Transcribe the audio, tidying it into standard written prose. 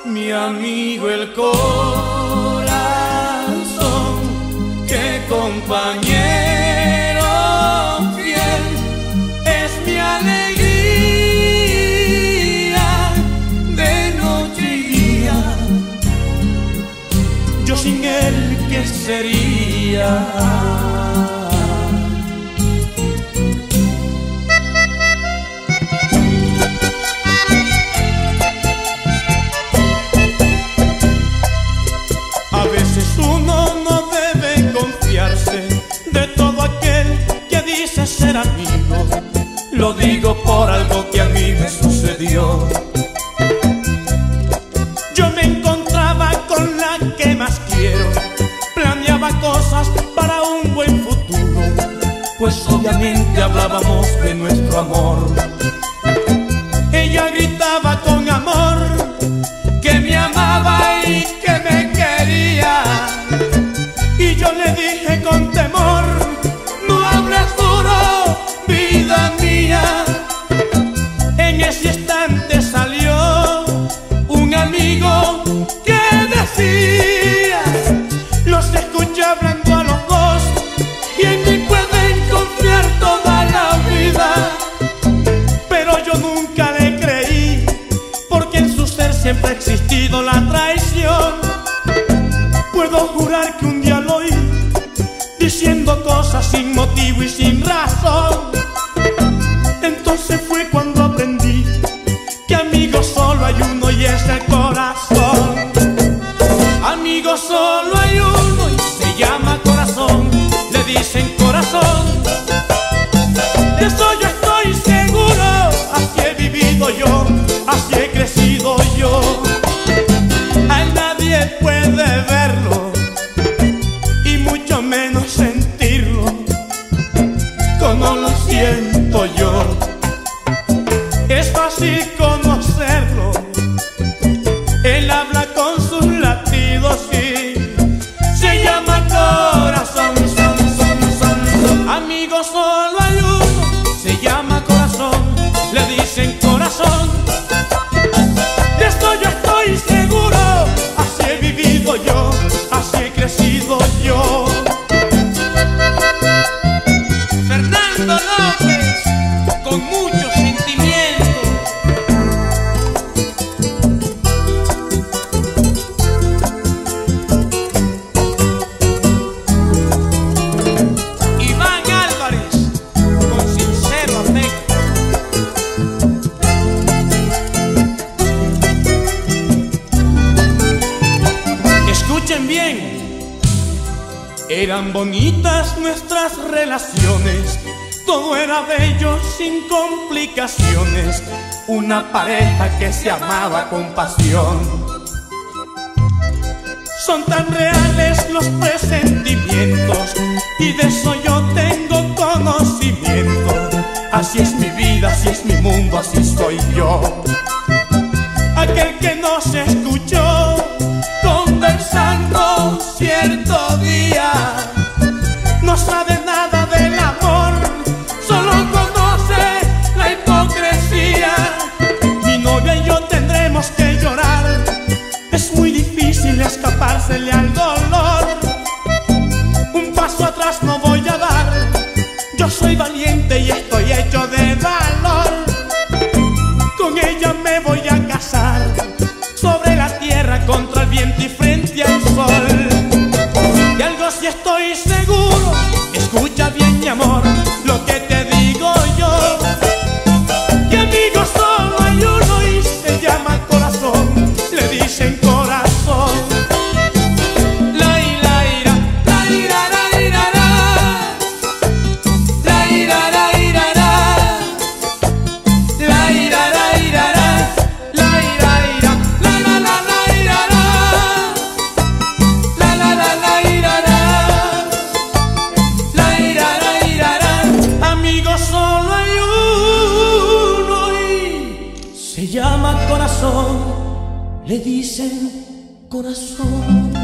mi amigo el corazón, que compañero fiel es mi alegría de noche y día. Yo sin él, ¿qué sería? De todo aquel que dice ser amigo, lo digo por algo que a mí me sucedió. Yo me encontraba con la que más quiero, planeaba cosas para un buen futuro, pues obviamente hablábamos de nuestro amor. Ella gritaba con amor que me amaba y que me quería, y yo le dije con temor: no hables duro, vida mía. En ese instante salió un amigo que decía: los escuché hablando a los dos y en mí pueden confiar toda la vida. Pero yo nunca le creí, porque en su ser siempre ha existido la traición. Puedo jurar que un día lo oí diciendo cosas sin motivo y sin razón. Entonces fue cuando aprendí que amigo solo hay uno y es el corazón. Amigo solo hay uno y se llama corazón, le dicen corazón. De eso yo estoy seguro, así he vivido yo, así he crecido yo. A nadie puede verlo y mucho menos sentirlo como lo siento yo. Es fácil conocerlo, él habla con sus latidos y se llama corazón, son, son, son, son. Amigo solo hay uno, se llama corazón, le dicen corazón. De esto yo estoy seguro, así he vivido yo, así he crecido yo. Fernando López, con mucho sentimiento. Iván Álvarez, con sincero afecto. Escuchen bien. Eran bonitas nuestras relaciones, todo era bello sin complicaciones, una pareja que se amaba con pasión. Son tan reales los presentimientos y de eso yo tengo conocimiento. Así es mi vida, así es mi mundo, así soy yo. Aquel que no se escuchó conversando cierto día no sabe nada del amor, solo conoce la hipocresía. Mi novia y yo tendremos que llorar, es muy difícil escapársele al dolor. Un paso atrás no voy a dar, yo soy valiente y estoy hecho de valor. Con ella me voy a casar, sobre la tierra, contra el viento y frente al sol. De algo sí estoy seguro, escucha bien mi amor, lo que te digo yo, que amigo solo hay uno y se llama corazón, le dicen corazón. La ira, ira, la ira, la ira, la ira, la ira, la ira, la ira, la ira, la la la la ira, la la la la ira, la ira, la ira. Amigo solo hay uno y se llama corazón, le dicen corazón.